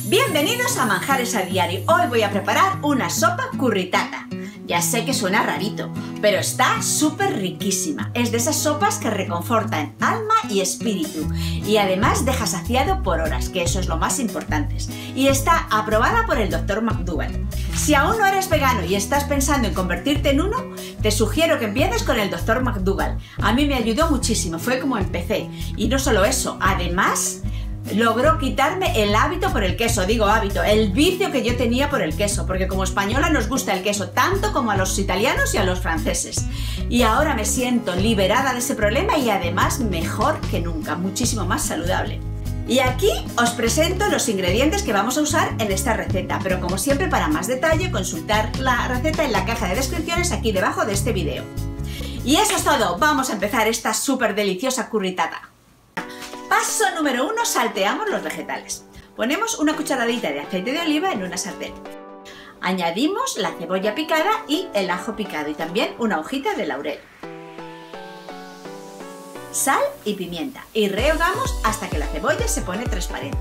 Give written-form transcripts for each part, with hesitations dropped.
Bienvenidos a Manjares a Diario. Hoy voy a preparar una sopa curritata. Ya sé que suena rarito, pero está súper riquísima. Es de esas sopas que reconfortan alma y espíritu y además deja saciado por horas, que eso es lo más importante. Y está aprobada por el Dr. McDougall. Si aún no eres vegano y estás pensando en convertirte en uno, te sugiero que empieces con el Dr. McDougall. A mí me ayudó muchísimo, fue como empecé. Y no solo eso, además logró quitarme el hábito por el queso, el vicio que yo tenía por el queso, porque como española nos gusta el queso tanto como a los italianos y a los franceses. Y ahora me siento liberada de ese problema y además mejor que nunca, muchísimo más saludable. Y aquí os presento los ingredientes que vamos a usar en esta receta, pero como siempre para más detalle consultar la receta en la caja de descripciones aquí debajo de este vídeo. Y eso es todo, vamos a empezar esta súper deliciosa curritata. Paso número 1, salteamos los vegetales. Ponemos una cucharadita de aceite de oliva en una sartén. Añadimos la cebolla picada y el ajo picado y también una hojita de laurel. Sal y pimienta y rehogamos hasta que la cebolla se pone transparente.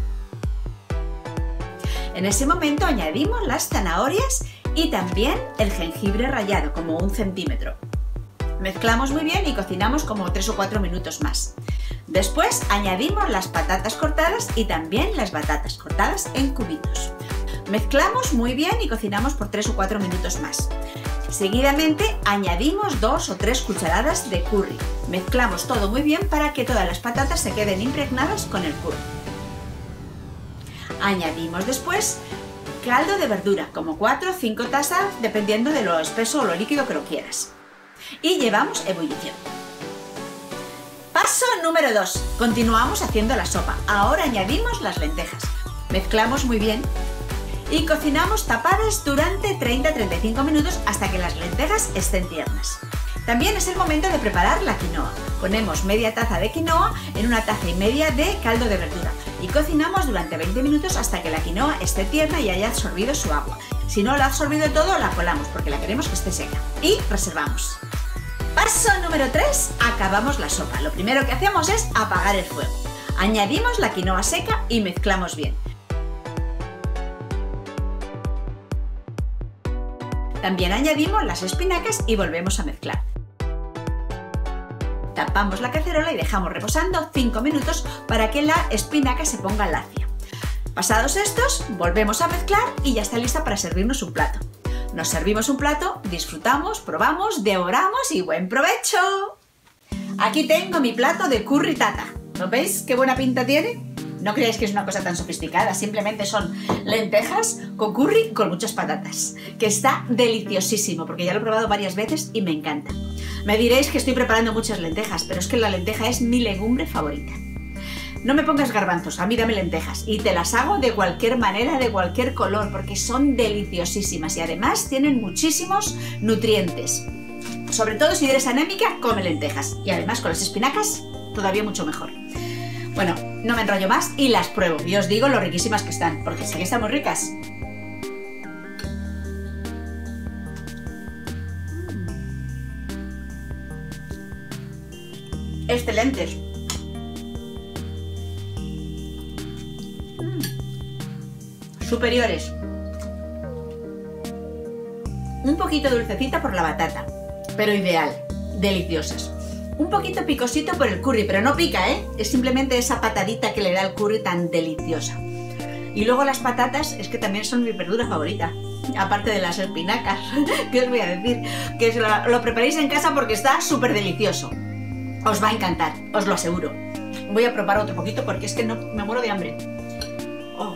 En ese momento añadimos las zanahorias y también el jengibre rallado, como 1 centímetro. Mezclamos muy bien y cocinamos como 3 o 4 minutos más. Después añadimos las patatas cortadas y también las batatas cortadas en cubitos. Mezclamos muy bien y cocinamos por 3 o 4 minutos más. Seguidamente añadimos 2 o 3 cucharadas de curry. Mezclamos todo muy bien para que todas las patatas se queden impregnadas con el curry. Añadimos después caldo de verdura, como 4 o 5 tazas, dependiendo de lo espeso o lo líquido que lo quieras. Y llevamos ebullición. Paso número 2. Continuamos haciendo la sopa. Ahora añadimos las lentejas. Mezclamos muy bien y cocinamos tapadas durante 30-35 minutos hasta que las lentejas estén tiernas. También es el momento de preparar la quinoa. Ponemos media taza de quinoa en una taza y media de caldo de verdura y cocinamos durante 20 minutos hasta que la quinoa esté tierna y haya absorbido su agua. Si no la ha absorbido todo, la colamos porque la queremos que esté seca y reservamos. Paso número 3, acabamos la sopa. Lo primero que hacemos es apagar el fuego. Añadimos la quinoa seca y mezclamos bien. También añadimos las espinacas y volvemos a mezclar. Tapamos la cacerola y dejamos reposando 5 minutos para que la espinaca se ponga lacia. Pasados estos, volvemos a mezclar y ya está lista para servirnos un plato. Nos servimos un plato, disfrutamos, probamos, devoramos y ¡buen provecho! Aquí tengo mi plato de curritata. ¿Lo veis qué buena pinta tiene? No creáis que es una cosa tan sofisticada, simplemente son lentejas con curry y con muchas patatas, que está deliciosísimo porque ya lo he probado varias veces y me encanta. Me diréis que estoy preparando muchas lentejas, pero es que la lenteja es mi legumbre favorita. No me pongas garbanzos, a mí dame lentejas y te las hago de cualquier manera, de cualquier color, porque son deliciosísimas y además tienen muchísimos nutrientes. Sobre todo si eres anémica, come lentejas y además con las espinacas todavía mucho mejor. Bueno, no me enrollo más y las pruebo y os digo lo riquísimas que están, porque sé que están muy ricas. Excelentes. Superiores. Un poquito dulcecita por la batata, pero ideal, deliciosas. Un poquito picosito por el curry, pero no pica, ¿eh? Es simplemente esa patadita que le da el curry tan deliciosa. Y luego las patatas, es que también son mi verdura favorita, aparte de las espinacas. ¿Qué os voy a decir? Que lo preparéis en casa porque está súper delicioso. Os va a encantar, os lo aseguro. Voy a probar otro poquito porque es que no, me muero de hambre. Oh.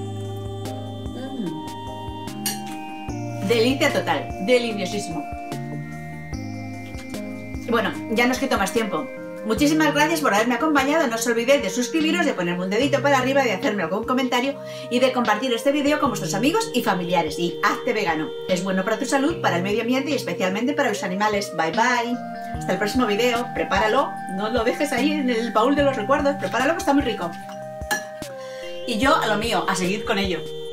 Delicia total, deliciosísimo. Bueno, ya no os quito más tiempo. Muchísimas gracias por haberme acompañado, no os olvidéis de suscribiros, de ponerme un dedito para arriba, de hacerme algún comentario y de compartir este vídeo con vuestros amigos y familiares. Y hazte vegano, es bueno para tu salud, para el medio ambiente y especialmente para los animales. Bye bye, hasta el próximo vídeo, prepáralo, no lo dejes ahí en el baúl de los recuerdos, prepáralo que está muy rico. Y yo a lo mío, a seguir con ello.